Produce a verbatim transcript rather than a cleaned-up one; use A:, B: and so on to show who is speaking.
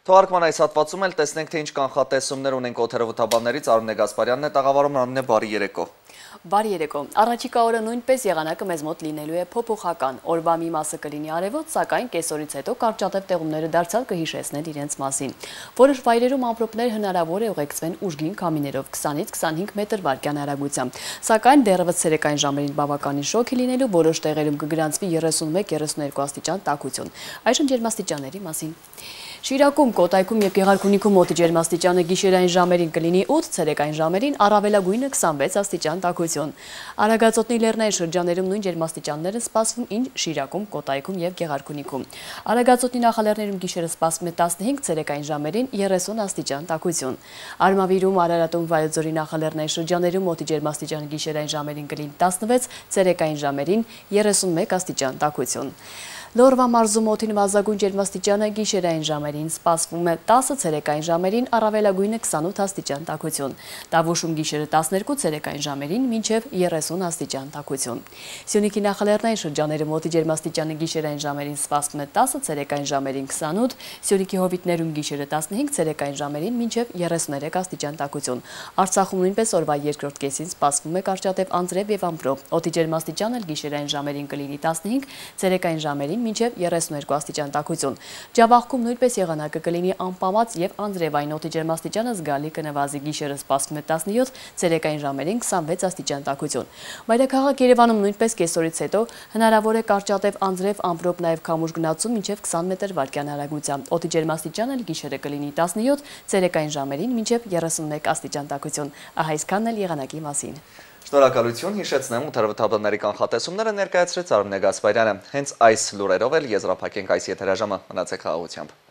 A: Թողարկման այս հատվածում էլ տեսնենք, թե ինչ կանխատեսումներ ունենք օդերևութաբաններից։ Արմինե Գասպարյանն է տաղավարում, Արմինե, բարի երեկո։
B: Բարի երեկո։ Առաջիկա օրը նույնպես եղանակը մեզ մոտ լինելու է փոփոխական։ Օրվա մի մասը կլինի արևոտ, սակայն կեսօրից հետո կարճատև տեղումները դարձյալ կհիշեցնեն իրենց մասին։ Որոշ վայրերում ամպրոպներ հնարավոր է ուղեկցվեն ուժգին քամիներով քսանից քսանհինգ մետր վարկյան հեռագությամբ։ Սակայն դեռևս ցերեկային ժամերին բավականին շոգ է լինելու, որոշ տեղերում կգրանցվի երեսունմեկ երեսուներկու աստիճան տաքություն։ Այժմ ջերմաստիճանների մասին։ Շիրակում, Կոտայքում և Գեղարքունիքում օդի ջերմաստիճանը գիշերային ժամերին կլինի ութ, ցերեկային ժամերին առավելագույնը քսանվեց աստիճան տաքություն։ Արագածոտնի լեռնային շրջաներում նույն ջերմաստիճանները սպասվում, ինչ Շիրակում, Կոտայքում և Գեղարքունիքում։ Արագածոտնի նախալեռներում գիշերը սպասվում է տասնհինգ, ցերեկային ժամերին երեսուն աստիճան տաքություն։ Արմավիրում, Արարատում, Վայոց ձորի նախալեռնային շրջաներում օդի ջերմաստիճանը գիշերային ժամերին կլինի տասնվեց, ցերեկային ժամերին երեսունմեկ աստիճան տաքություն։ Լոռվա մարզում օդի նվազագույն ջերմաստիճանը գիշերային ժամերին սպասվում է տասը, ցերեկային ժամերին առավելագույնը քսանութ աստիճան տաքություն։ Տավուշում գիշերը տասներկու, ցերեկային ժամերին մինչև երեսուն աստիճան տաքություն։ Սյունիքի նախալեռնային շրջաներում օդի ջերմաստիճանը գիշերային ժամերին սպասվում է տասը, ցերեկային ժամերին քսանութ, Սյունիքի հովիտներում գիշերը տասնհինգ, ցերեկային ժամերին մինչև երեսուներեք աստիճան տաքություն։ Արցախում նույնպես օրվա երկրորդ կեսին սպասվում է կարճատև անձրև և ամպրոպ։ Օդի ջերմաստիճանը գիշերային ժամերին կլինի տասնհինգ, ցերեկային ժամերին մինչև երեսուներկու աստիճան տաքություն։ Ջավախքում նույնպես եղանակը կլինի անպամած և անձրևային, օդի ջերմաստիճանը զգալի կնվազի, գիշերը սպասվում է տասնյոթ, ցերեկային ժամերին քսանվեց աստիճան տաքություն։ Մայրաքաղաք Երևանում նույնպես կեսօրից հետո հնարավոր է կարճատև անձրև, ամպրոպ, նաև քամուշ գնացում մինչև քսան մետր վարկյան հեռագությամբ։ Օդի ջերմաստիճանը գիշերը կլինի տասնյոթ, ցերեկային ժամերին մինչև երեսունմեկ աստիճան տաքություն։ Ահա այսքանն էլ եղանակի մասին։
A: Շնորհակալություն, հիշեցնեմ օդերևութաբանների կանխատեսումները ներկայացրեց Արմինե Գասպարյանը։ Հենց այս լուրերով էլ եզրափակենք այս եթերաժամը, մնացեք խաղաղությամբ։